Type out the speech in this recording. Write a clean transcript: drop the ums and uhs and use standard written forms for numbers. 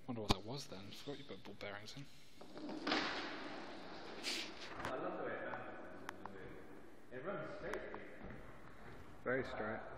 Wonder what that was then. I forgot you put ball bearings in. I love the way it runs. It runs straight. Very straight.